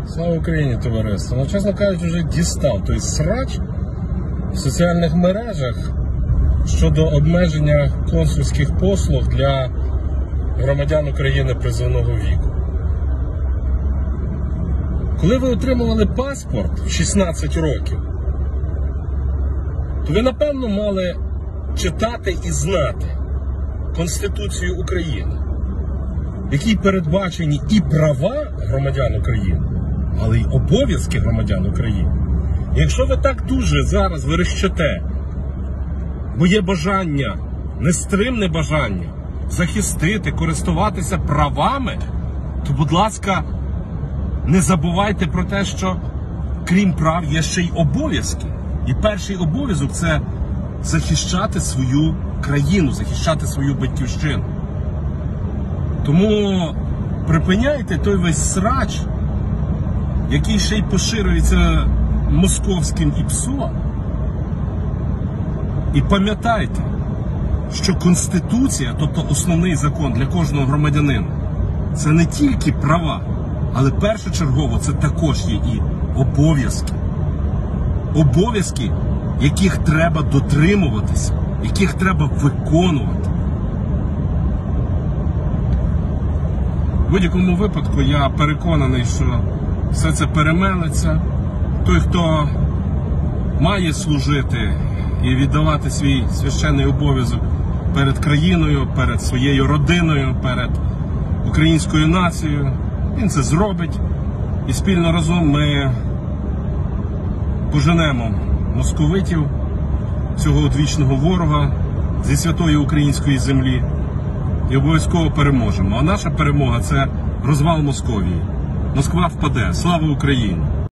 Слава Україні, товариство. Ну, чесно кажучи, вже дістав той срач в соціальних мережах щодо обмеження консульських послуг для громадян України призовного віку. Коли ви отримували паспорт в 16 років, то ви, напевно, мали читати і знати Конституцію України, в якій передбачені і права громадян України, але й обов'язки громадян України. І якщо ви так дуже зараз верещите, бо є бажання, нестримне бажання захистити, користуватися правами, то, будь ласка, не забувайте про те, що крім прав є ще й обов'язки. І перший обов'язок – це захищати свою країну, захищати свою батьківщину. Тому припиняйте той весь срач, який ще й поширюється московським ІПСО. І пам'ятайте, що Конституція, тобто основний закон для кожного громадянина, це не тільки права, але першочергово це також є і обов'язки. Обов'язки, яких треба дотримуватися, яких треба виконувати. В будь-якому випадку я переконаний, що все це перемелиться. Той, хто має служити і віддавати свій священний обов'язок перед країною, перед своєю родиною, перед українською нацією, він це зробить. І спільно разом ми поженемо московитів, цього одвічного ворога зі святої української землі і обов'язково переможемо. А наша перемога – це розвал Московії. Москва впаде. Слава Україні!